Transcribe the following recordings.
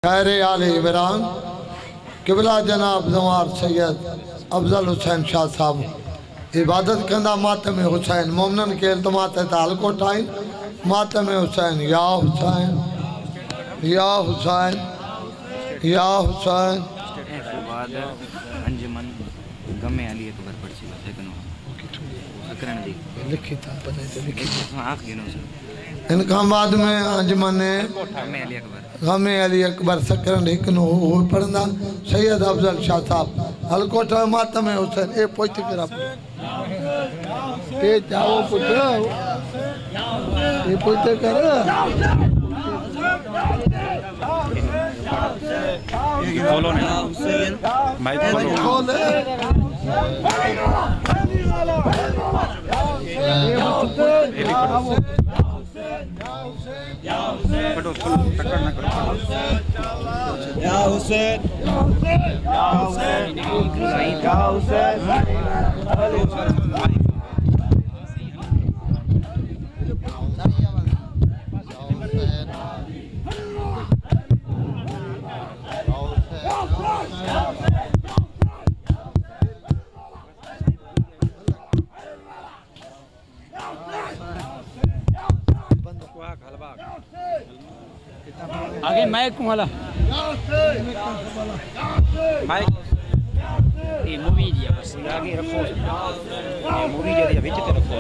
खैर आले इमरान किबला जनाब जवार सैयद अफजल हुसैन शाह साहब इबादत कंदा मातम हुसैन मोमनन के इल्तमात तालको ठाइन मातम हुसैन या हुसैन या हुसैन या हुसैन अंजुमन गमे अली अकबर पढ़सी लेकिन अकरण दी लिखी था पता है लिखी आंख गिनो सर इनका बाद में अंजुमन गमे अली अकबर सकरन एक नो हो पढ़ना सैयद अफजल शाह साहब हलकोटा मातम हुसैन ए पोइते करा ए जाओ पुत्र ए पोइते कर खोलो ने माइक खोलो या हुसैन या हुसैन या हुसैन आगे माइक वाला माइक ये मूवी दिया बस आगे रखो ये मूवी जो दिया बीच ते रखो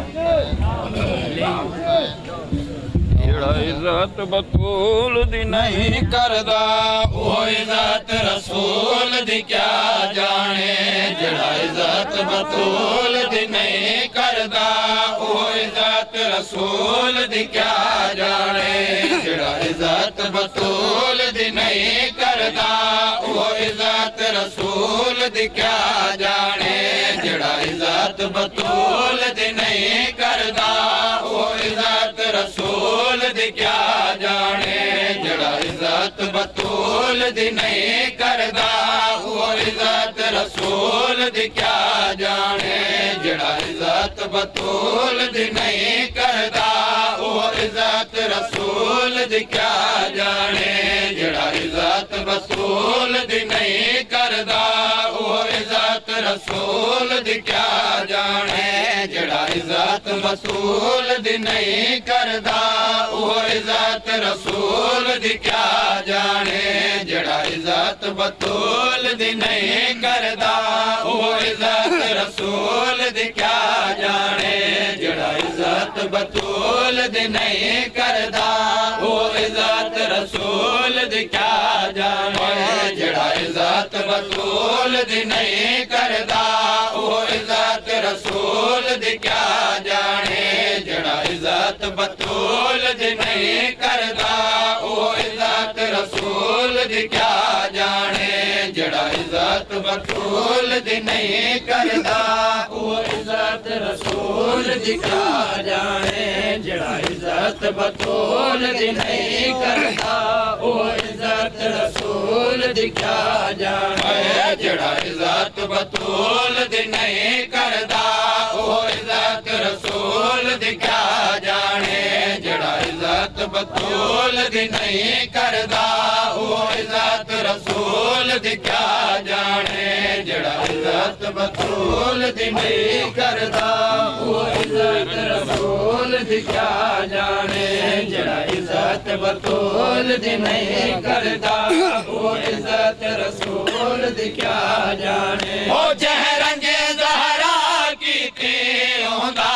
जेड़ा इज्जत बतूल दी नहीं करदा ओ इज्जत रसूल दी क्या जाने जेड़ा इज्जत बतूल दी नहीं करदा ओ इज्जत रसूल दी क्या जाने जेड़ा इज्जत बतूल दी नहीं करदा ओ इज्जत रसूल दी क्या जाने जेड़ा इज्जत बतूल दी नहीं करदा ओ इज्जत रसूल दी क्या जाने जेड़ा इज्जत बतूल दी नहीं करदा ओ इज्जत रसूल दी क्या जाने जेड़ा इज्जत बतूल दी नहीं करदा ओ इज्जत रसूल दी क्या जाने जेड़ा इज्जत बतूल दी नहीं करदा ओ इज्जत रसूल दी क्या जाने जेड़ा इज्जत बतूल दी नहीं करदा ओ इज्जत रसूल दी क्या जाने जेड़ा इज्जत बतूल दी नहीं करदा ओ इज्जत रसूल दी क्या जाने जेड़ा इज्जत बतूल दी नहीं करदा ओ इज्जत रसूल दी क्या जाने जेड़ा इज्जत बतूल दी नहीं करदा ओ इज्जत रसूल दी क्या जाने जेड़ा इज्जत बतूल दी नहीं करदा ओ इज्जत रसूल दी क्या जाने जेड़ा इज्जत बतूल दी नहीं करदा ओ इज्जत रसूल दी क्या जाने जेड़ा इज्जत बतूल दी नहीं करदा ओ इज्जत रसूल दी क्या जाने जेड़ा इज्जत बतूल दी नहीं करदा ओ इज्जत रसूल दी क्या जाने जेड़ा इज्जत बतूल दी नहीं करदा ओ इज्जत रसूल दी क्या जाने जेड़ा इज्जत बतूल दी नहीं करदा ओ इज्जत रसूल दी क्या जाने जेड़ा इज्जत बतूल दी नहीं करदा ओ इज्जत रसूल दी क्या जाने ओ जहरंजे ज़हरा की ते होंदा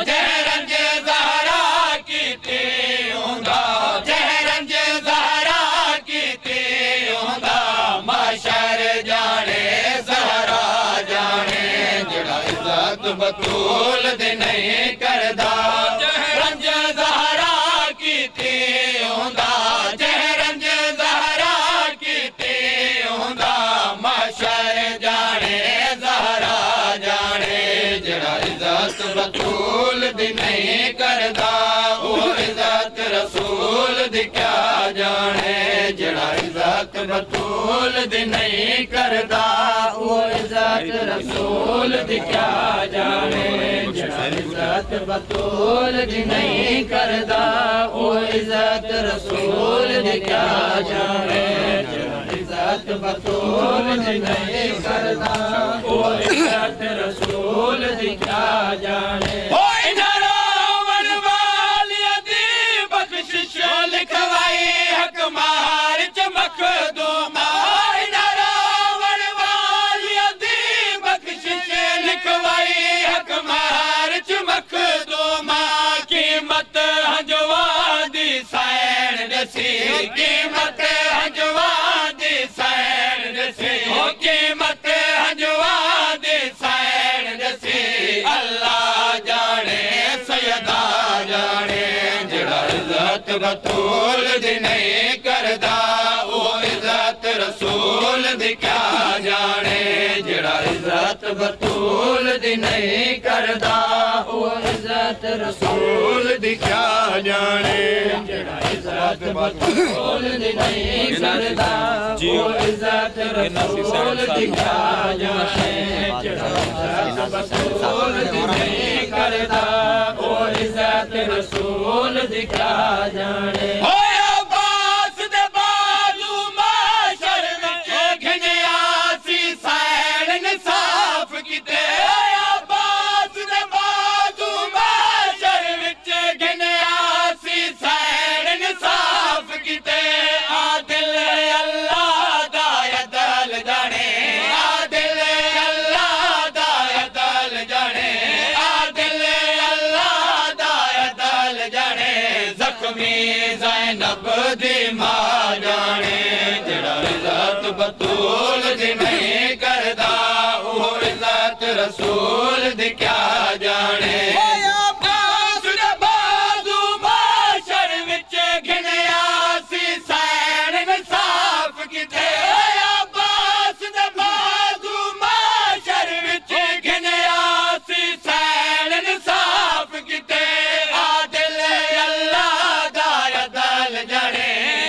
जहरंजे ज़हरा की ते होंदा जहरंजे ज़हरा की ते होंदा माशर जाने ज़हरा जाने जेड़ा इज्जत बतूल दे नहीं करदा जहरंज ज़हरा की ते होंदा जहरंज ज़हरा की ते होंदा माशर जाने ज़हरा जाने जेड़ा इज्जत बतूल दी नहीं करदा ओ इज्जत रसूल दी क्या जाने जेड़ा इज्जत बतूल दी नहीं करदा ओ इज्जत रसूल दी क्या जाने जेड़ा इज्जत बतूल दी नहीं करदा ओ इज्जत रसूल दी क्या जाने दी नहीं करदा ओ इज्जत रसूल दी क्या जाने ओ इधरों वाली दी बख्शिश लिखवाई हक मार चमक दो कीमत हजवा दी सैन दसी ओ कीमत हजवा दी सैन दसी अल्लाह जाने सैयदा जाने जड़ा इज्जत बतूल दी नहीं करदा ओ इज्जत रसूल दी क्या जाने जड़ा इज्जत बतूल दी नहीं करदा ओ इज्जत रसूल दी क्या जाने जड़ा इज्जत बतूल दी नहीं करदा ओ इज्जत रसूल दी क्या जाने जड़ा इज्जत बतूल दी नहीं करदा ओ इज्जत रसूल दी क्या जाने बतूल दी नहीं करदा ओ इज्जत रसूल दी क्या जाने बाजू माशर विच घिनिया सी सैन इंसाफ किते अब्बास दे बाजू माशर विच घिनिया सी सैन इंसाफ किते आदिल अल्लाह दा अदल जाने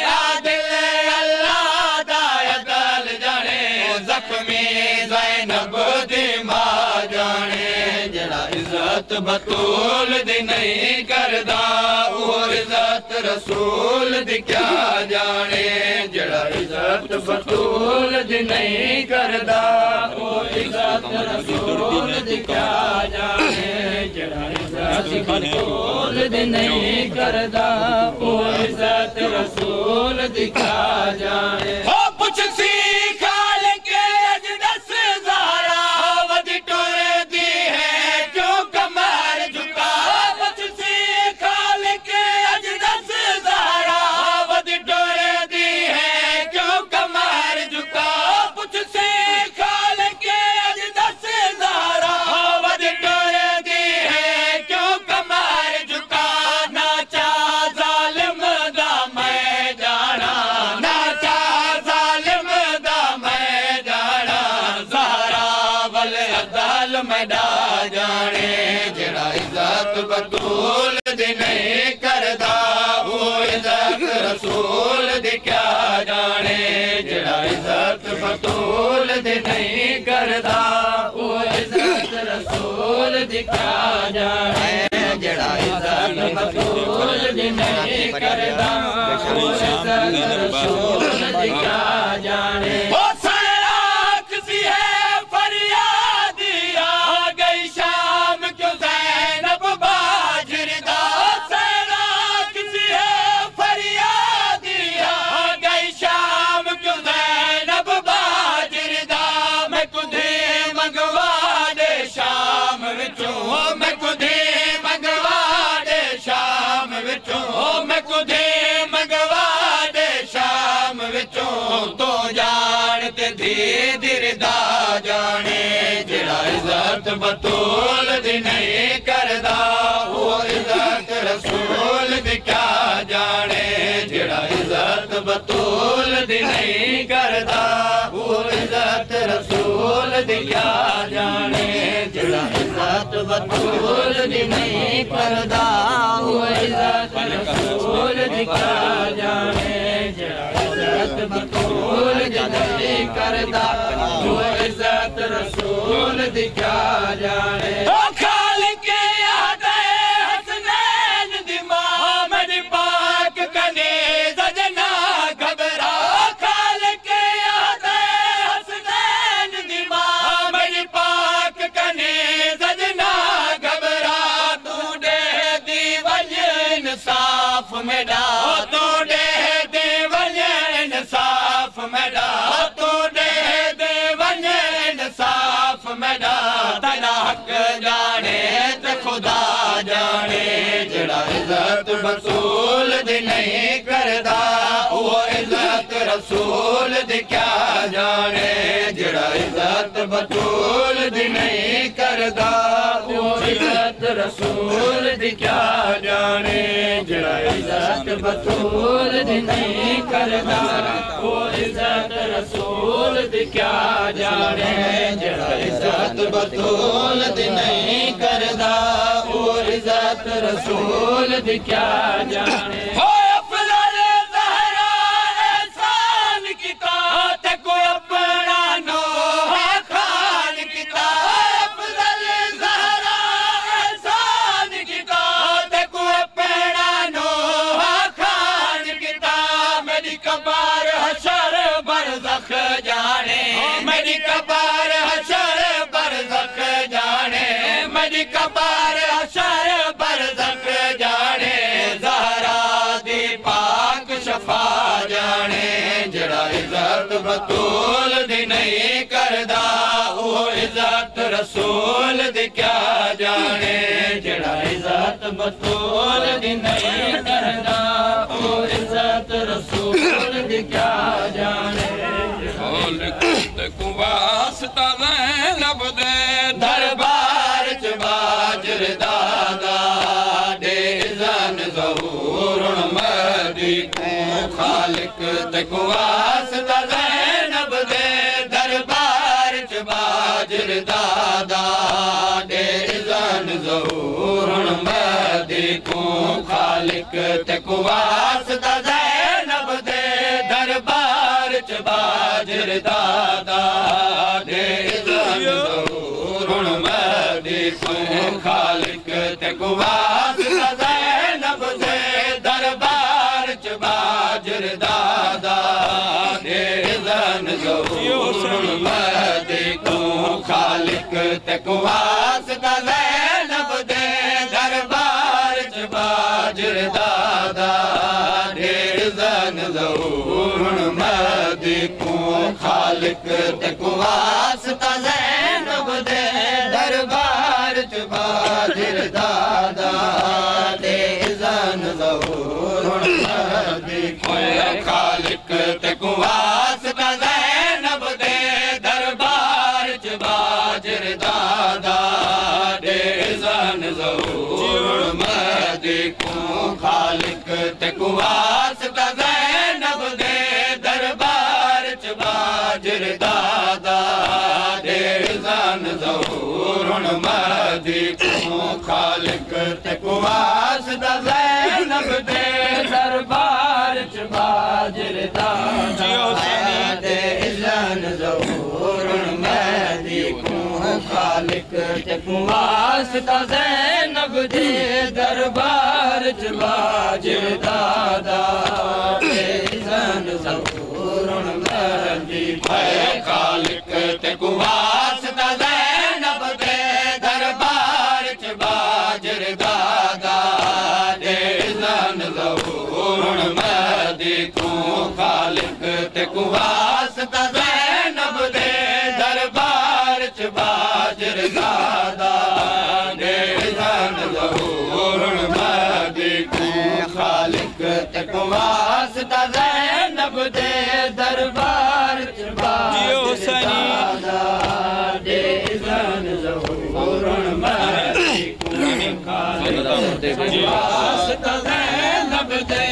बतूल दी नहीं करदा ओ इज्जत रसूल दी क्या जाने जड़ा इज्जत बतूल दी नहीं करदा ओ इज्जत रसूल दी क्या जाने जड़ा इज्जत बतूल दी नहीं करदा ओ इज्जत रसूल दी क्या जाने ओ पुछ सी बतूल दी नहीं करदा ओ इज्जत रसूल दी क्या जाने जड़ा इज्जत बतूल दी नहीं करदा ओ इज्जत रसूल दी क्या जाने जड़ा इज्जत बतूल दी नहीं करदा ओ इज्जत रसूल दी क्या जाने तो जानते धीर दा जाने जड़ा इज्जत बतूल दी नहीं करदा ओ इज्जत रसूल दी क्या जाने जड़ा इज्जत बतूल दी नहीं करदा ओ इज्जत रसूल दी क्या जाने जड़ा इज्जत बतूल दी नहीं करदा ओ इज्जत रसूल दी क्या जाने इज्जत बतूल नहीं करदा ओ इज्जत रसूल दी क्या जाने ओ खालिक यादे हसनैन दी मोहम्मद पाक कनीज़ जना घबरा खालिक यादे हसनैन मेरा तो दे दे वञे इंसाफ़ मेरा तो दे दे वञे इंसाफ़ मेरा तेरा हक़ जाने ते खुदा जाने जड़ा इज़्ज़त रसूल दी नहीं करदा वो इज़्ज़त रसूल दी क्या जाने जड़ा इज़्ज़त बतूल दी नहीं करदा वो इज़्ज़त रसूल दी क्या जाने जड़ा इज़्ज़त बतूल दी नहीं करदा वो इज़्ज़त रसूल दी क्या जाने जड़ा इज़्ज़त बतूल दी नहीं करदा वो इज़्ज़त रसूल दी क्या जाने कबार हशर बरज़ख जाने ज़हरा दी पाक शफा जाने जड़ा इज़्ज़त बतूल दी नहीं करदा वो इज़्ज़त रसूल दी क्या जाने जड़ा इज़्ज़त बतूल दी नहीं करदा वो इज़्ज़त रसूल दी क्या जाने वास्ता ज़ैनब दे दरबार च बाजर दादा दे ज़न ज़हूर मदी को खालिक ते को वास्ता ज़ैनब दे दरबार च बाजर दादा दे ज़न ज़हूर मदी को खालिक ते को वास्ता ज़ैनब दे दरबार च बाजर दादा दे ज़न ज़हूर मदी को खालिक ते को वास्ता ज़ैनब दे दरबार च बाजर दादा दे ज़न ज़हूर मदी को खालिक ते को वास्ता ज़ैनब दे दरबार च बाजर दादा दे ज़न ज़हूर मदी को खालिक ते को वास्ता ज़ैनब दे दरबार च बाजर दादा दे ज़न ज़हूर मदी को खालिक ते को वास्ता ज़ैनब दे दरबार च बाजर दादा दे ज़न ज़हूर मदी को खालिक ते को वास्ता ज़ैनब दे दरबार च बाजर दादा दे ज़न ज़हूर मदी को खालिक ते को वास्ता ज़ैनब दे दरबार च बाजर दादा दे ज़न ज़हूर मदी को खालिक ते को वास्ता ज़ैनब दे दरबार च बाजर दादा दे ज़न ज़हूर मदी को खालिक ते को वास्ता ज़ैनब दे दरबार च बाजर दादा दे ज़न ज़हूर मदी को खालिक ते को वास्ता ज़ैनब दे दरबार च बाजर दादा दे ज़न ज़हूर मदी को खालिक ते को वास्ता ज़ैनब दे दरबार च बाजर दादा दे ज़न ज़हूर मदी को खालिक ते को वास्ता ज़ैनब दे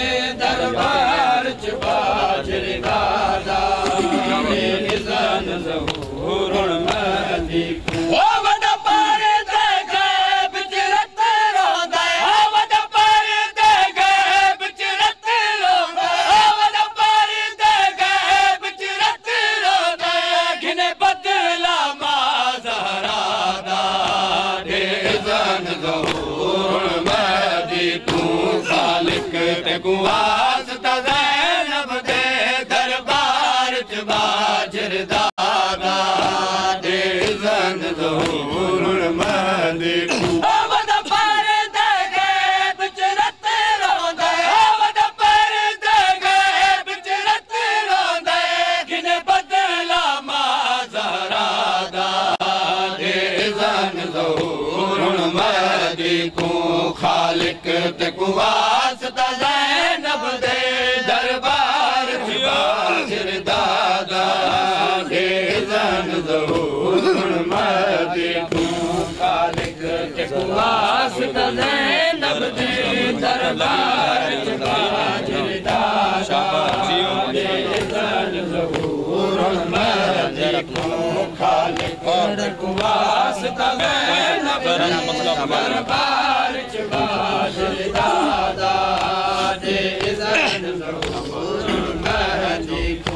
दरबार च बाजर दादा दे ज़न ज़हूर मदी को Thank you. वास्ता ज़ैनब दे दरबार च बाजिर दादा दे ज़न ज़हूर महदी तू खालिक ते वास्ता ज़ैनब दे दरबार च बाजिर दादा दे ज़न ज़हूर महदी तू खालिक ते वास्ता ज़ैनब दे दरबार च बाजिर दादा दे ज़न ज़हूर महदी तू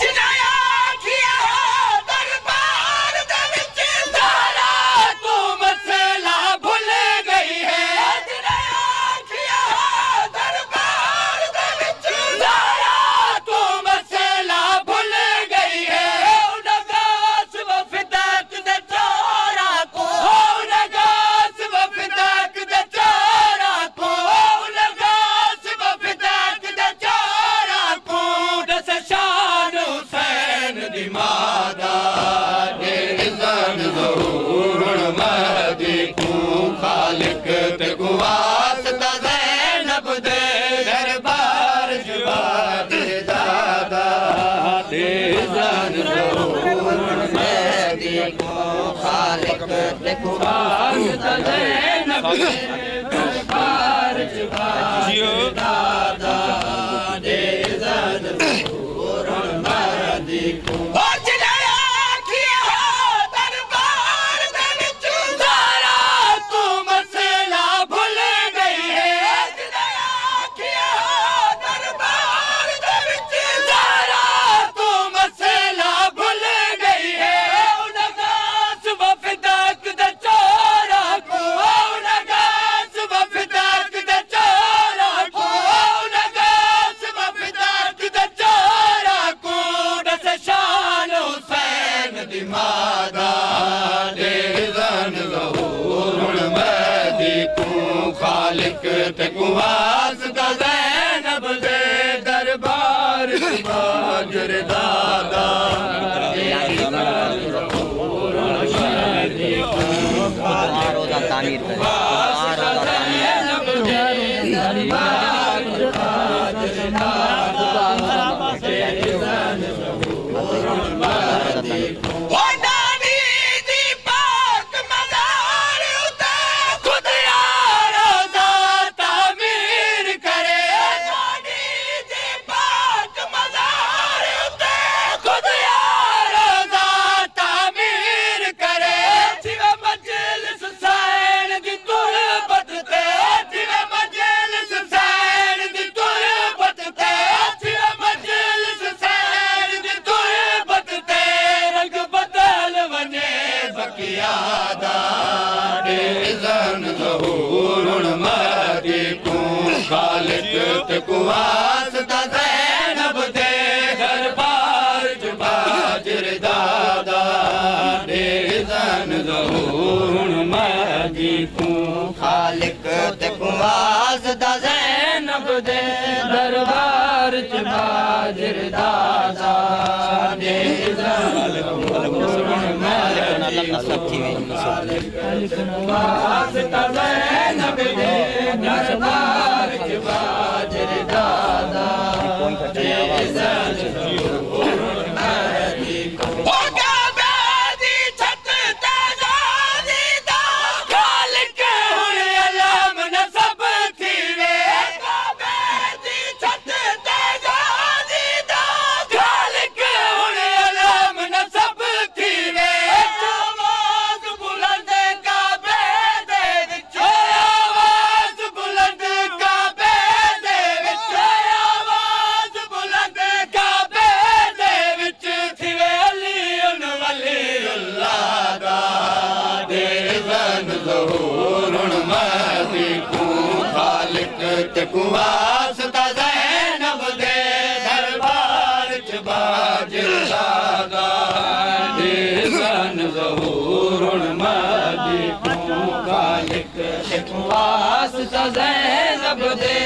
ज़ैनब दे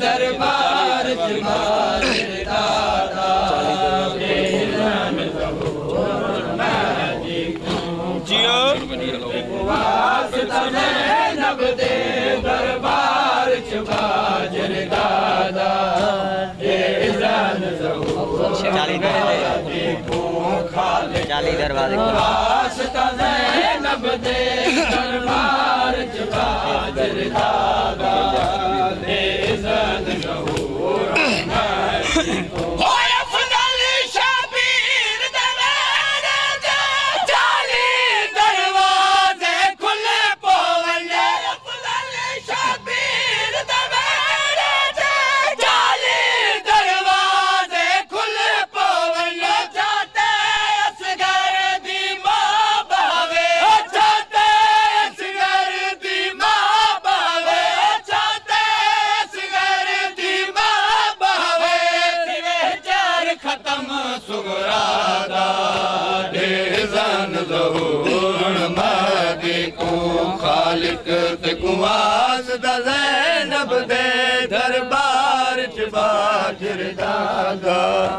दरबार च बाजिर दादा दे ज़न ज़हूर महदी जियो वास्ता ज़ैनब दे दरबार च चाली दरवाजे वास्ता ज़ैनब दे दरबार च बाजर दादा दे ज़न ज़हूर होए अफज़ल शबीर दे मेरे दे चाली दरवाजे खुले पवने अफज़ल शबीर दे मेरे दे चाली दरवाजे खुले पवने जाते असगर दी मां बहावे जाते असगर दी मां बहावे जाते असगर दी मां बहावे तिवे जार खत्म सुगरादा ढेज़न ज़हूर महदी को खालिक ते कुवास दा ज़ैनब दे दरबार च बाजर दादा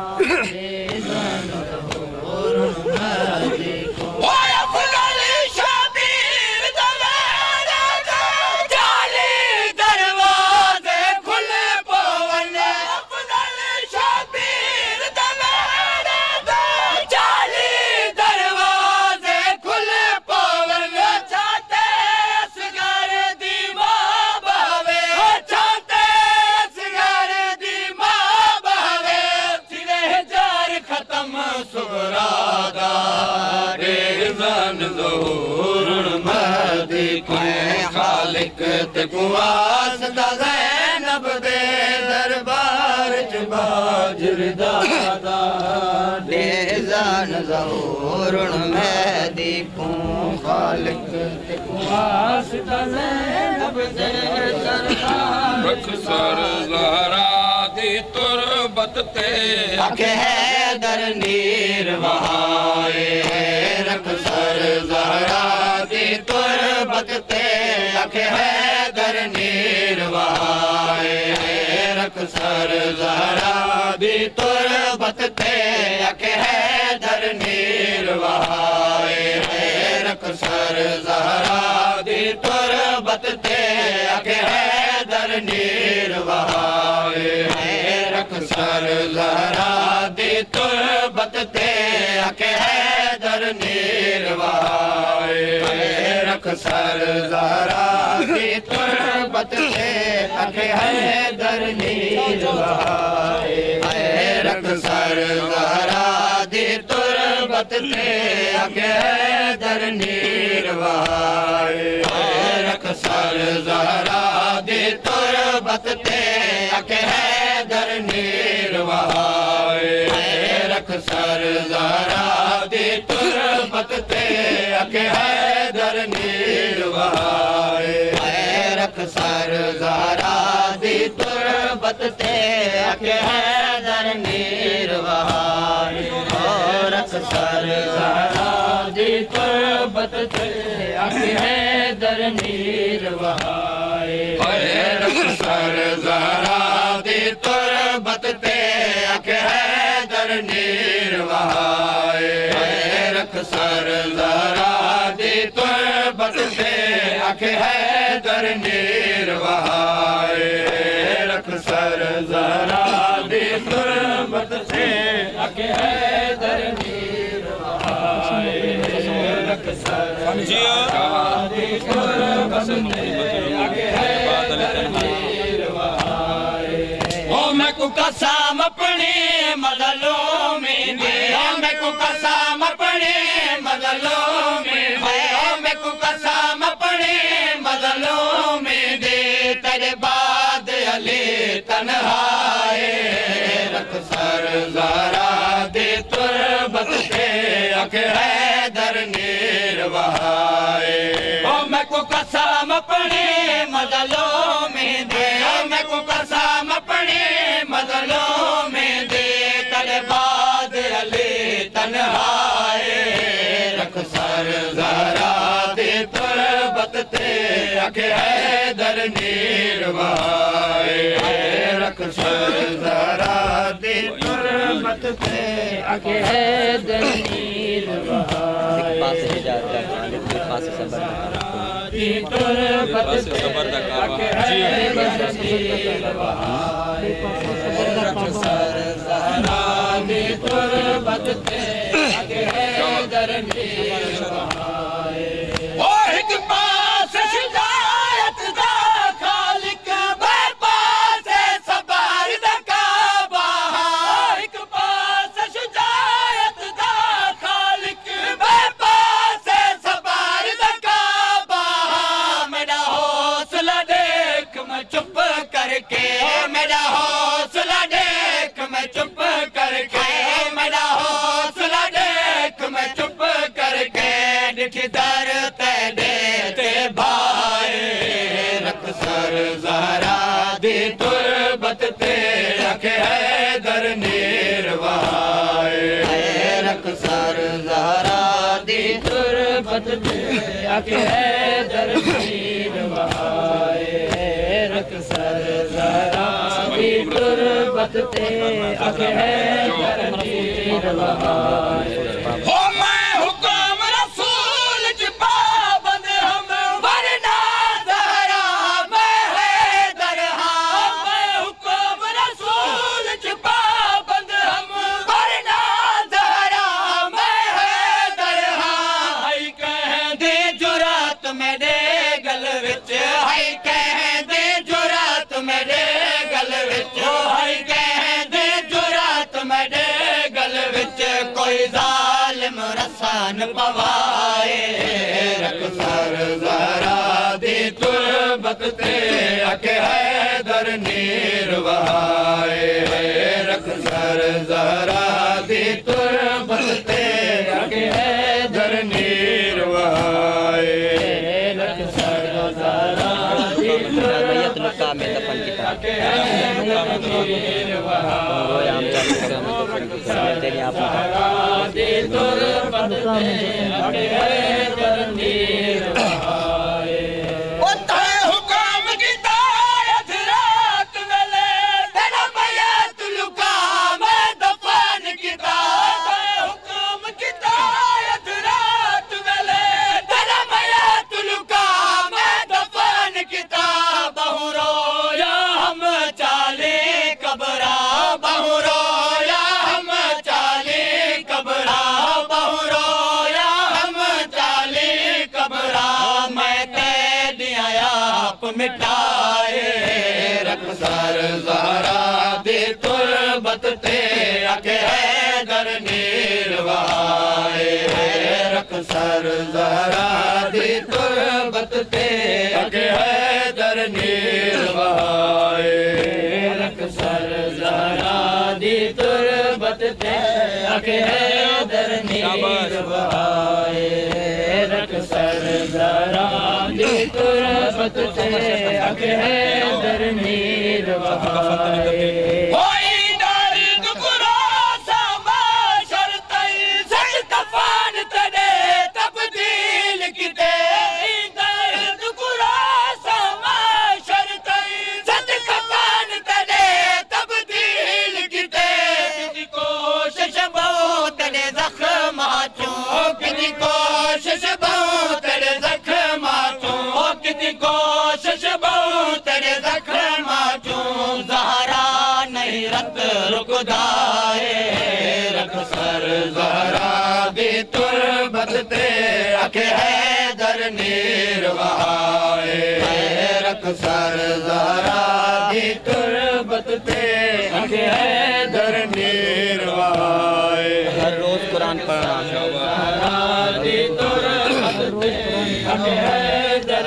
ओए अफज़ल शबीर दे मेरे दे चाली दरवाजे खुले पवने अफज़ल शबीर दे मेरे दे चाली दरवाजे खुले पवने जाते असगर दी मां बहावे जाते असगर दी मां बहावे तिरे जार खत्म सुगरादा ज़न ज़हूर महदी को खालिक ते कुवास दा ज़ैनब दे दरबार च बाजर दादा ज़न ज़हूर महदी को खालिक ते कुवास दा ज़ैनब दे दरबार बख्सर ज़हरा दी तुरबत ते आखे हैदर नीर वहाए रखसर ज़हरा दी तुरबत ते आखे हैदर नीर वहाए रखसर ज़हरा दी तुरबत ते आखे हैदर नीर वहाए रखसर ज़हरा दी तुरबत ते आखे हैदर नीर वहाए रखसर ज़हरा दी तुरबत ते आखे हैदर नीर वहाए रखसर ज़हरा दी तुरबत ते आखे हैदर नीर वहाए रखसर ज़हरा दी तुरबत ते आखे हैदर नीर वहाए रखसर ज़हरा दी तुरबत ते आखे हैदर नीर वहाए रखसर ज़हरा दी तुरबत ते आखे हैदर नीर वहाए रखसर ज़हरा दी तुरबत ते आखे हैदर नीर वहाए रखसर ज़हरा दी तुरबत ते आखे हैदर नीर वहाए रखसर ज़हरा दी तुरबत ते आखे हैदर नीर वहाए रखसर ज़हरा दी तुरबत ते आखे हैदर नीर वहाए रखसर ज़हरा दी तुरबत ते आखे हैदर नीर वहाए रखसर ज़हरा दी तुरबत ते आखे हैदर नीर वहाए ओ मैं को कसम अपने मज़लूमी दे ओ मैं को कसम अपने मज़लूमी दे ओ मैं को कसम अपने मज़लूमी दे तेरे बाद अली तन्हाए रखसर ज़हरा दी तुरबत ते आखे हैदर नीर वहाए ओ मैं को कसम अपने मज़लूमी दे ओ मैं को कसम अपने मज़लूमी दे तेरे बाद अली तन्हाए रखसर ज़हरा दी तुरबत ते आखे हैदर नीर वहाए रखसर ज़हरा दी तुरबत ते आखे हैदर नीर वहाए पास से जाता पास से सबर दी तुरबत ते आखे हैदर नीर वहाए रखसर ज़हरा दी तुरबत ते अगे दरनीर वहाए ओ एक पास हिदायत दा खालिक बे पास सबर दा काबा एक पास हिदायत दा खालिक बे पास सबर दा काबा मेरा हौसला देख मैं चुप करके मेरा हौसला देख मैं चुप करके मेरा हौसला देख मैं चुप करके दिखदार ते भाई रख सर ज़हरा दी तुरबत ते रखे हैदर निर्वाए रख सर ज़हरा दी तुरबत ते रखे हैदर निर्वाए रख सर ज़हरा दी तुरबत ते रखे हैदर निर्वाए हो मैं हुक्म रसूल ज पाबंद हम वरना ज़हरा मैं हैदर हां मैं हुक्म रसूल ज पाबंद हम वरना ज़हरा मैं हैदर हां हाय कहंदे जुरात मेरे गल विच हाय कहंदे जुरात मेरे गल विच हाय कहंदे जुरात मेरे गल विच कोई जालिम रसान पवाए रख सर ज़हरा दी तुरबत ते अके हैदर निर्वाए रख सर ज़हरा दी तुरबत ते अके हैदर निर्वाए रख सर ज़हरा दी तुरबत ते अके हैदर निर्वाए ओ तय हुक्म कीता अधरात वेले तेरा मयत लुका मैं दफन कीता तय हुक्म कीता अधरात वेले तेरा मयत लुका मैं दफन कीता बहु रोया हम चाले कबरा बहु रोया हम चाले कबरा बहु रोया हम चाले कबरा मैं तेदियां आप मिटाए रख सर ज़हरा दी तुरबत ते अके हैदर निर्वाए रख सर ज़हरा दी तुरबत ते अके हैदर निर्वाए रख सर ज़हरा दी तुरबत ते अके हैदर निर्वाए रख सर ज़हरा दी तुरबत ते अके हैदर निर्वाए कोई दर्द गुरासा माशर तई सच कफन तने तब्दील किते दर्द गुरासा माशर तई सच कफन तने तब्दील किते किसी कोशिश बहुत ने जख्म चूं किसी कोशिश बहुत ने जख्म चूं किसी कोशिश बहुत ने जख्म चूं ज़हरा नहीं रत रुकदाए रख सर ज़हरा दी तुरबत ते अके हैदर निर्वाए रख सर ज़हरा दी तुरबत ते अके हैदर निर्वाए हर रोज कुरान पढ़ना दी तुरबत ते अके हैदर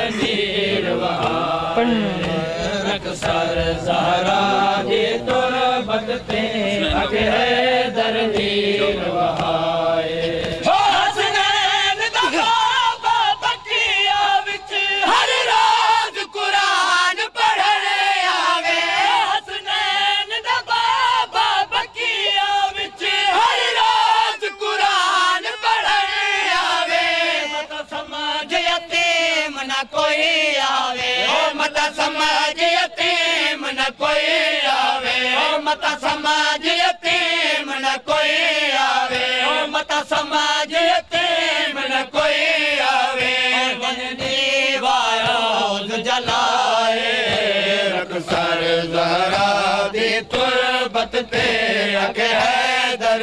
निर्वाए रख सर ज़हरा दी तुरबत ते अके हैदर निर्वाए हसनैन दा बाबा बकिया विच हर रोज कुरान पढ़ने आवे हसनैन दा बाबा बकिया विच हर रोज कुरान पढ़ने आवे मत समझ यतीम न कोई आवे मत समझ यतीम न कोई आवे मत समझ यतीम न कोई आवे मत समझ यतीम न कोई आवे वन दीवारा जलाए रख सर ज़हरा दी तुरबत ते अके हैदर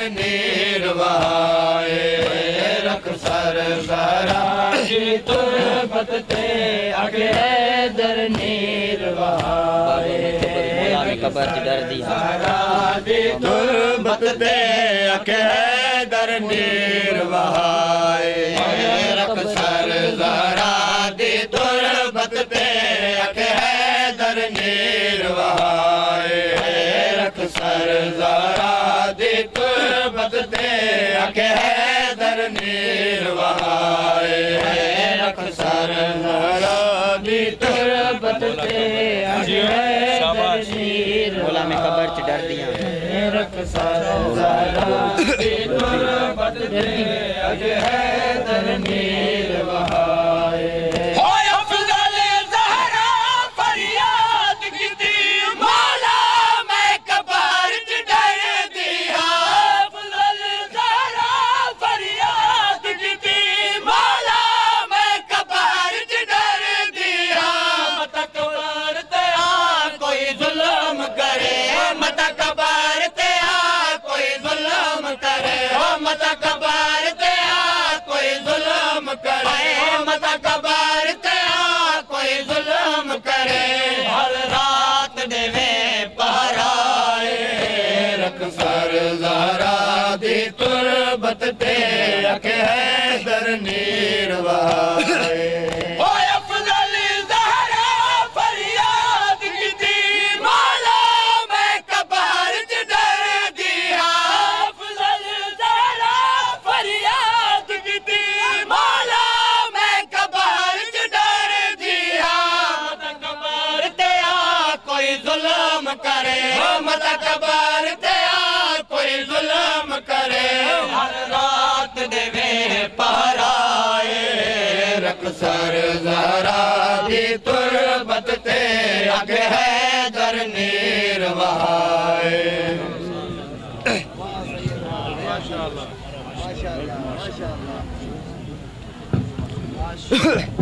वहाए रख सर जरा की तुरबत ते आगे दर नीर वहाए कबर डर दी जरा दी तुरबत ते आगे दर नीर वहाए रख सर जरा दी तुरबत ते आगे दर नीर वहाए रख सर जरा दी तुरबत ते आगे दर नीर वहाए रख सर जरा दी तुरबत ते आगे दर नीर बोला मैं कबर च डर दिया रख सर जरा दी तुरबत ते आगे दर नीर वहाए तुरबत ते आके हैदर नीर वहाए ओए अफजल ज़हरा फरियाद की थी मौला मैं कब्र च डर दिया अफजल ज़हरा फरियाद की थी मौला मैं कब्र च डर दिया मत कब्र ते आ कोई जुल्म करे मत कब्र ते आ कोई जुल्म करे हर रात देवे पहराए रख सर जरा दी तुरबत ते आगे हैदर नीर वहाए माशाअल्लाह माशाअल्लाह